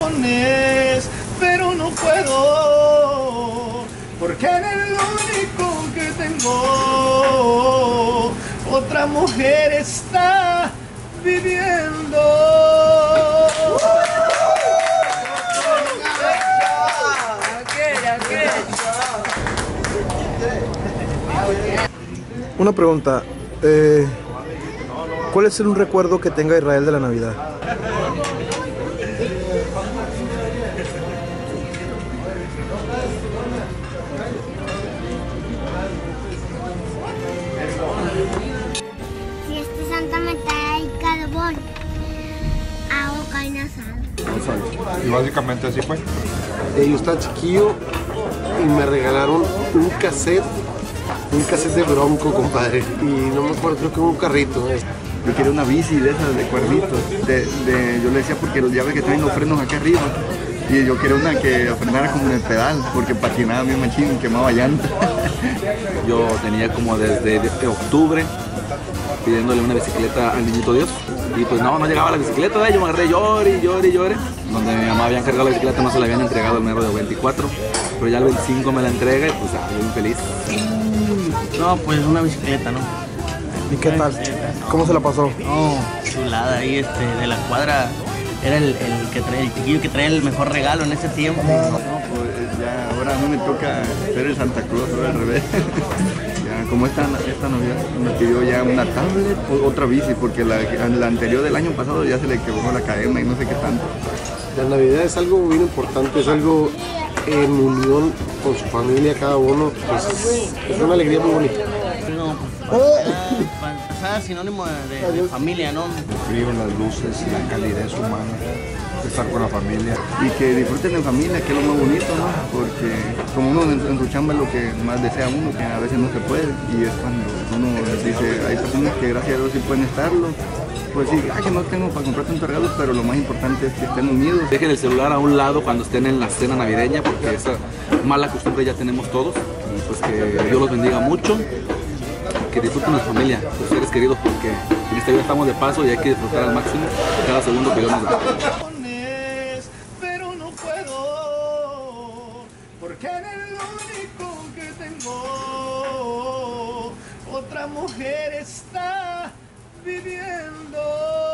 Pero no puedo, porque en el único que tengo, otra mujer está viviendo. Una pregunta, ¿cuál es un recuerdo que tenga Israel de la Navidad? Si este Santa me trae el carbón, hago carne asada. Y básicamente así fue. Yo estaba chiquillo y me regalaron un cassette de Bronco, compadre. Y no me acuerdo, creo que un carrito. Yo quería una bici de esas de cuerditos. Yo le decía porque ya ves que traen los frenos acá arriba. Y yo quería una que frenara como en el pedal, porque patinaba bien machín y quemaba llanta. Yo tenía como desde octubre pidiéndole una bicicleta al niñito Dios. Y pues no llegaba la bicicleta, yo me agarré llore. Donde mi mamá había encargado la bicicleta no se la habían entregado el mero de 24. Pero ya el 25 me la entrega y pues ya, yo bien feliz. No, pues una bicicleta, ¿no? ¿Y qué tal? ¿Cómo se la pasó? No, chulada ahí de la cuadra. Era el chiquillo que traía el mejor regalo en ese tiempo. No, pues ya ahora a mí me toca ser el Santa Claus, ahora al revés. Ya, como esta Navidad me pidió ya una tablet, otra bici, porque la anterior del año pasado ya se le quebró la cadena y no sé qué tanto. La Navidad es algo bien importante, es algo en unión con su familia, cada uno. Pues, es una alegría muy bonita. No, para empezar, sinónimo de familia, ¿no? El frío, las luces, la calidez humana, estar con la familia. Y que disfruten en familia, que es lo más bonito, ¿no? Porque como uno en su chamba es lo que más desea uno, que a veces no se puede. Y es cuando uno dice, hay personas que gracias a Dios sí pueden estarlo. Pues sí, que no tengo para comprar tantos regalos, pero lo más importante es que estén unidos. Dejen el celular a un lado cuando estén en la cena navideña, porque esa mala costumbre ya tenemos todos. Y pues que Dios los bendiga mucho, que disfruten la familia, sus seres queridos, porque en esta vida estamos de paso y hay que disfrutar al máximo cada segundo que Dios nos da. Pero no puedo, porque en el único que tengo, otra mujer está viviendo.